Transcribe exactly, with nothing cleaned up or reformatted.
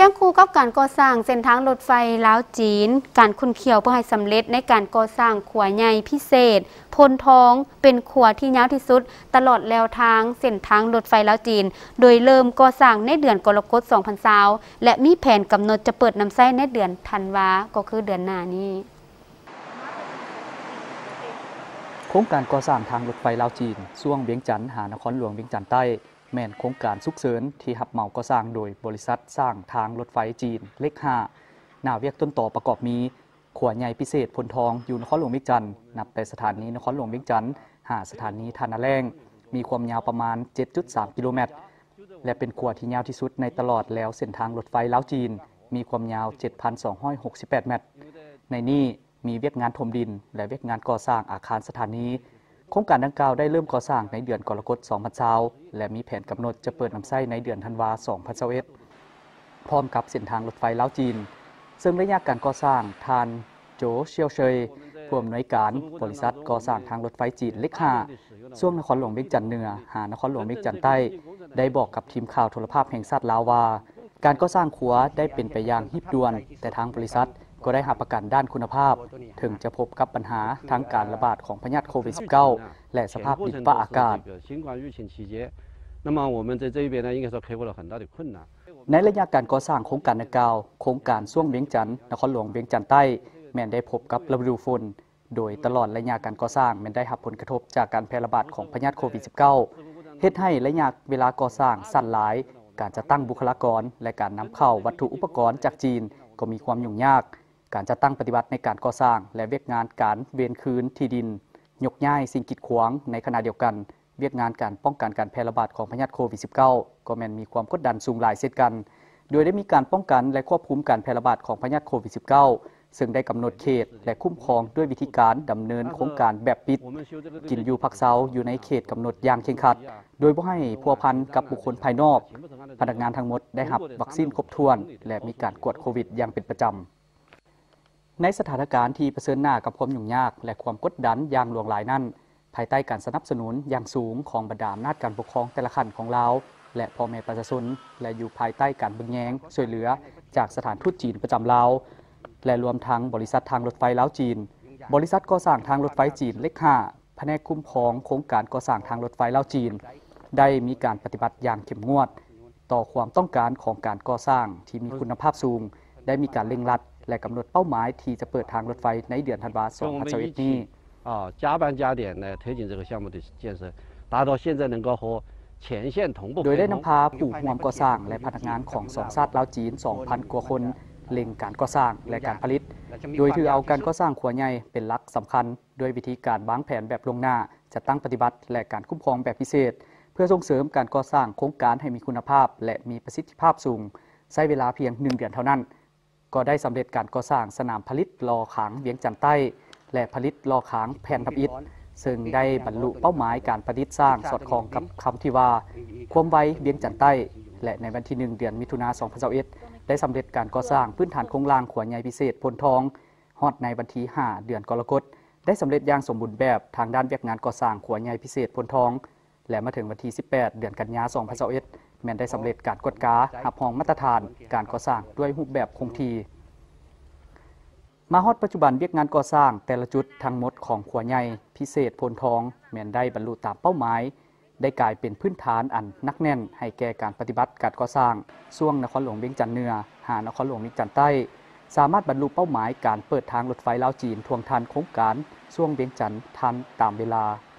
งคู่กับการก่อสร้างเส้นทางรถไฟลาวจีนการคุ้นเคียวเพื่อให้สำเร็จในการก่อสร้างขัวใหญ่พิเศษพลทองเป็นขัวที่ยาวที่สุดตลอดแนวทางเส้นทางรถไฟลาวจีนโดยเริ่มก่อสร้างในเดือนกรกฎาคมสองพันยี่สิบและมีแผนกำหนดจะเปิดนำใช้ในเดือนธันวาก็คือเดือนหน้านี้โครงการก่อสร้างทางรถไฟลาวจีนช่วงเวียงจันทน์หานครหลวงเวียงจันทน์ใต้แม่นโครงการฉุกเฉินที่รับเหมาก่อสร้างโดยบริษัทสร้างทางรถไฟจีนเล็กห้าหน้าเวียกต้นต่อประกอบมีขัวใหญ่พิเศษพลทองอยู่นครหลวงเวียงจันทน์นับแต่สถานีนครหลวงเวียงจันทน์หาสถานีทานาแรงมีความยาวประมาณ เจ็ดจุดสาม กิโลเมตรและเป็นขัวที่ยาวที่สุดในตลอดแล้วเส้นทางรถไฟลาวจีนมีความยาว เจ็ดพันสองร้อยหกสิบแปด เมตรในนี้มีเวียกงานถมดินและเวียกงานก่อสร้างอาคารสถานีโครงการดังกล่าวได้เริ่มก่อสร้างในเดือนกรกฎาคมสองพันยี่สิบและมีแผนกำหนดจะเปิดนำใช้ในเดือนธันวาคมสองพันยี่สิบเอ็ดพร้อมกับเส้นทางรถไฟลาวจีนซึ่งระยะการก่อสร้างทานโจเชียวเชยผู้อำนวยการบริษัทก่อสร้างทางรถไฟจีนเล็กห้าช่วงนครหลวงเวียงจันทน์เหนือหานครหลวงเวียงจันทน์ใต้ได้บอกกับทีมข่าวโทรภาพแห่งชาติลาวว่าการก่อสร้างขัวได้เป็นไปอย่างรีบด่วนแต่ทางบริษัทก็ได้รับประกันด้านคุณภาพถึงจะพบกับปัญหาทั้งการระบาดของพยาธิโควิด สิบเก้า และสภาพดินฟ้าอากาศในระยะการก่อสร้างโครงการดังกล่าวโครงการช่วงเวียงจันทน์นครหลวงเวียงจันทน์ใต้แม้นได้พบกับฤดูฝนโดยตลอดระยะการก่อสร้างแม้นได้รับผลกระทบจากการแพร่ระบาดของพยาธิโควิด สิบเก้า เฮ็ดให้ระยะเวลาก่อสร้างสั้นหลายการจะตั้งบุคลากรและการนำเข้าวัตถุอุปกรณ์จากจีนก็มีความยุ่งยากการจะตั้งปฏิบัติในการก่อสร้างและเวียกงานการเวียนคืนที่ดินยกย้ายสิ่งกีดขวางในขณะเดียวกันเวียกงานการป้องกันการแพร่ระบาดของพยาธิโควิด สิบเก้า ก็แม้นมีความกดดันสูงหลายเช่นกันโดยได้มีการป้องกันและควบคุมการแพร่ระบาดของพยาธิโควิด สิบเก้า ซึ่งได้กำหนดเขตและคุ้มครองด้วยวิธีการดำเนินโครงการแบบปิดกินอยู่พักเซาอยู่ในเขตกำหนดอย่างเคร่งครัดโดยบ่ให้พัวพันกับบุคคลภายนอกพนักงานทั้งหมดได้รับวัคซีนครบถ้วนและมีการกวดโควิดอย่างเป็นประจำในสถานการณ์ที่เผชิญหน้ากับความยุ่งยากและความกดดันอย่างหลวงหลายนั้นภายใต้การสนับสนุนอย่างสูงของบรรดาอำนาจการปกครองแต่ละขั้นของลาวและพ่อแม่ประชาชนและอยู่ภายใต้การเบิ่งแยงช่วยเหลือจากสถานทูตจีนประจำลาวและรวมทั้งบริษัททางรถไฟลาวจีนบริษัทก่อสร้างทางรถไฟจีนเล็กห้าแผนกคุ้มครองโครงการก่อสร้างทางรถไฟลาวจีนได้มีการปฏิบัติอย่างเข้มงวดต่อความต้องการของการก่อสร้างที่มีคุณภาพสูงได้มีการเร่งรัดและกำหนดเป้าหมายที่จะเปิดทางรถไฟในเดือนธันวาคมสองพันยี่สิบเอ็ดนี้啊，加班加点来推进这个项目的建设，达到现在能够和前线同步。 โดยได้นำพาผู้ร่วมก่อสร้างและพนักงานของสองชาติลาวจีน สองพัน กว่าคนเล็งการก่อสร้างและการผลิตโดยถือเอาการก่อสร้างขัวใหญ่เป็นหลักสำคัญด้วยวิธีการวางแผนแบบล่วงหน้าจะตั้งปฏิบัติและการคุ้มครองแบบพิเศษเพื่อส่งเสริมการก่อสร้างโครงการให้มีคุณภาพและมีประสิทธิภาพสูงใช้เวลาเพียงหนึ่งเดือนเท่านั้นก็ได้สำเร็จการก่อสร้างสนามผลิตลอขางเวียงจันทน์ใต้และผลิตลอขางแผ่นทับอิฐซึ่งได้บรรลุเป้าหมายการประดิษฐ์สร้างสอดคล้องกับคำที่ว่าความไวเวียงจันทน์ใต้และในวันที่หนึ่งเดือนมิถุนายนสองพันยี่สิบเอ็ดได้สำเร็จการก่อสร้างพื้นฐานโครงล่างขัวใหญ่พิเศษพลทองฮอดในวันที่ห้าเดือนกรกฎาคมได้สำเร็จอย่างสมบูรณ์แบบทางด้านเวียกงานก่อสร้างขัวใหญ่พิเศษพลทองและมาถึงวันที่สิบแปดเดือนกันยายนสองพันยี่สิบเอ็ดแม้นได้สำเร็จการกดกาหับห้องมาตรฐานการก่อสร้างด้วยรูปแบบคงที่มาฮอดปัจจุบันเวียกงานก่อสร้างแต่ละจุดทั้งหมดของขัวใหญ่พิเศษพลทองแม้นได้บรรลุตามเป้าหมายได้กลายเป็นพื้นฐานอันนักแน่นให้แก่การปฏิบัติการก่อสร้างช่วงนครหลวงเวียงจันทน์เหนือหานครหลวงเวียงจันทน์ใต้สามารถบรรลุเป้าหมายการเปิดทางรถไฟลาวจีนทวงทันโครงการช่วงเวียงจันทน์ทันตามเวลา